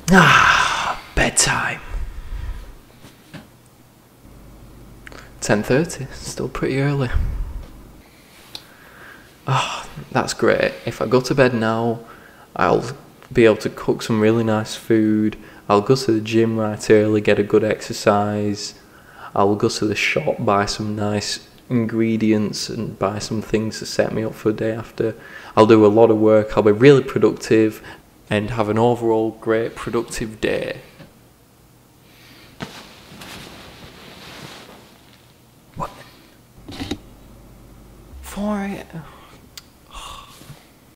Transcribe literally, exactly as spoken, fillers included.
Ah, bedtime. ten thirty, still pretty early. Ah, oh, that's great. If I go to bed now, I'll be able to cook some really nice food. I'll go to the gym right early, get a good exercise. I'll go to the shop, buy some nice ingredients and buy some things to set me up for the day after. I'll do a lot of work, I'll be really productive and have an overall great productive day.